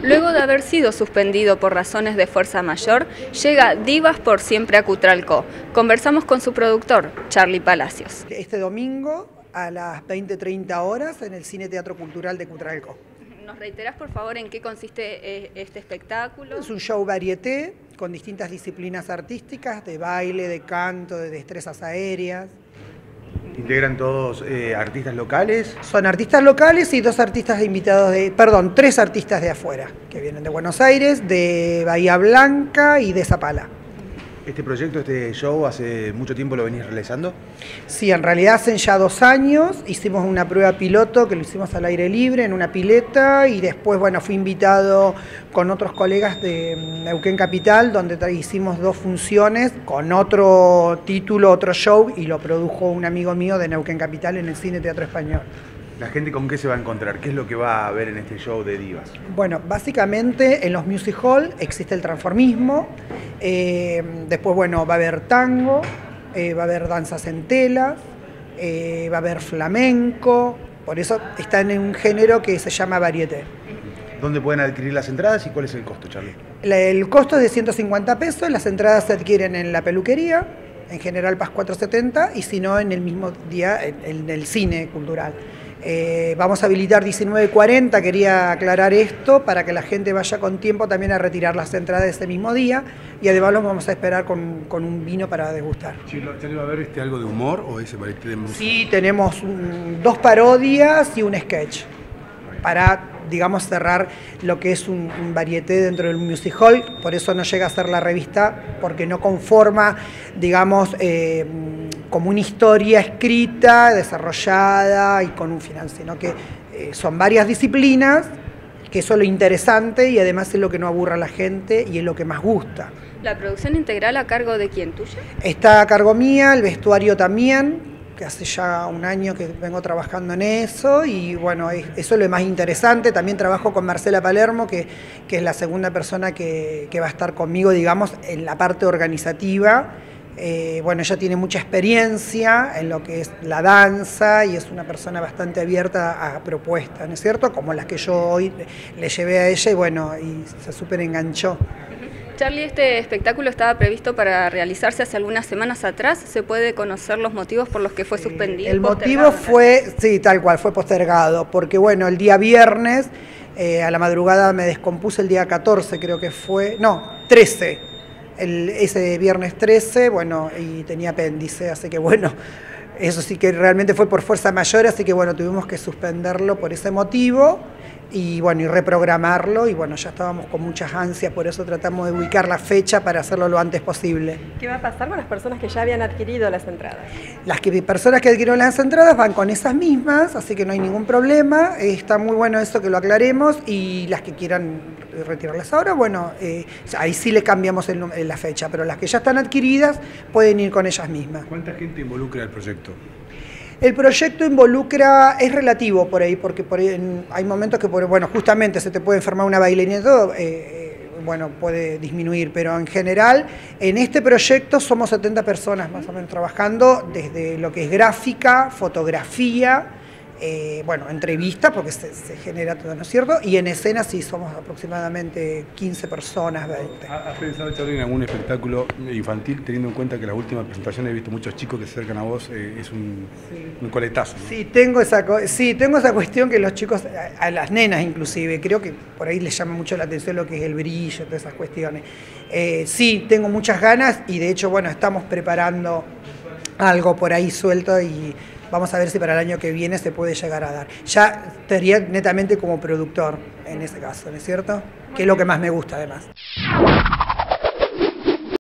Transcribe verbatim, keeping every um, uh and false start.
Luego de haber sido suspendido por razones de fuerza mayor, llega Divas por Siempre a Cutralcó. Conversamos con su productor, Charlie Palacios. Este domingo a las veinte treinta horas en el Cine Teatro Cultural de Cutralcó. ¿Nos reiterás, por favor, en qué consiste este espectáculo? Es un show varieté con distintas disciplinas artísticas, de baile, de canto, de destrezas aéreas. ¿Integran todos eh, artistas locales? Son artistas locales y dos artistas invitados de, perdón, tres artistas de afuera, que vienen de Buenos Aires, de Bahía Blanca y de Zapala. ¿Este proyecto, este show, hace mucho tiempo lo venís realizando? Sí, en realidad hacen ya dos años, hicimos una prueba piloto que lo hicimos al aire libre en una pileta y después, bueno, fui invitado con otros colegas de Neuquén Capital, donde hicimos dos funciones con otro título, otro show, y lo produjo un amigo mío de Neuquén Capital en el Cine Teatro Español. ¿La gente con qué se va a encontrar? ¿Qué es lo que va a ver en este show de Divas? Bueno, básicamente en los music hall existe el transformismo, eh, después, bueno, va a haber tango, eh, va a haber danzas en telas, eh, va a haber flamenco, por eso están en un género que se llama varieté. ¿Dónde pueden adquirir las entradas y cuál es el costo, Charlie? El costo es de ciento cincuenta pesos, las entradas se adquieren en la peluquería, en General Paz cuatrocientos setenta, y si no, en el mismo día en, en el cine cultural. Eh, vamos a habilitar diecinueve cuarenta, quería aclarar esto, para que la gente vaya con tiempo también a retirar las entradas ese mismo día, y además los vamos a esperar con, con un vino para degustar. ¿Charlie va a haber este, algo de humor o ese varieté de música? Sí, tenemos un, dos parodias y un sketch, para, digamos, cerrar lo que es un, un varieté dentro del music hall. Por eso no llega a ser la revista, porque no conforma, digamos, eh, como una historia escrita, desarrollada y con un final, sino que eh, son varias disciplinas, que eso es lo interesante y además es lo que no aburra a la gente y es lo que más gusta. ¿La producción integral a cargo de quién, tuya? Está a cargo mía, el vestuario también, que hace ya un año que vengo trabajando en eso, y bueno, eso es lo más interesante. También trabajo con Marcela Palermo, que, que es la segunda persona que, que va a estar conmigo, digamos, en la parte organizativa. Eh, bueno, ella tiene mucha experiencia en lo que es la danza y es una persona bastante abierta a propuestas, ¿no es cierto? Como las que yo hoy le llevé a ella y bueno, y se súper enganchó. Charlie, este espectáculo estaba previsto para realizarse hace algunas semanas atrás. ¿Se puede conocer los motivos por los que fue suspendido? El motivo fue, sí, tal cual, fue postergado, porque bueno, el día viernes, eh, a la madrugada me descompuse, el día catorce creo que fue, no, trece. El, ese viernes trece, bueno, y tenía apéndice, así que bueno, eso sí que realmente fue por fuerza mayor, así que bueno, tuvimos que suspenderlo por ese motivo y bueno, y reprogramarlo, y bueno, ya estábamos con muchas ansias, por eso tratamos de ubicar la fecha para hacerlo lo antes posible. ¿Qué va a pasar con las personas que ya habían adquirido las entradas? Las que, personas que adquirieron las entradas van con esas mismas, así que no hay ningún problema, eh, está muy bueno eso que lo aclaremos, y las que quieran retirarlas ahora, bueno, eh, ahí sí le cambiamos el, la fecha, pero las que ya están adquiridas pueden ir con ellas mismas. ¿Cuánta gente involucra el proyecto? El proyecto involucra, es relativo por ahí, porque por ahí en, hay momentos que, por, bueno, justamente se te puede enfermar una bailarina y todo, eh, bueno, puede disminuir, pero en general, en este proyecto somos setenta personas más o menos trabajando, desde lo que es gráfica, fotografía, eh, bueno, entrevista, porque se, se genera todo, ¿no es cierto? Y en escena sí somos aproximadamente quince personas, veinte. ¿Has pensado, Charlie, en algún espectáculo infantil, teniendo en cuenta que en las últimas presentaciones he visto muchos chicos que se acercan a vos, eh, es un, sí. un coletazo, ¿no? Sí, tengo esa, sí, tengo esa cuestión que los chicos, a, a las nenas inclusive, creo que por ahí les llama mucho la atención lo que es el brillo, todas esas cuestiones. Eh, sí, tengo muchas ganas y de hecho, bueno, estamos preparando algo por ahí suelto y vamos a ver si para el año que viene se puede llegar a dar. Ya estaría netamente como productor en ese caso, ¿no es cierto? Que es lo que más me gusta además.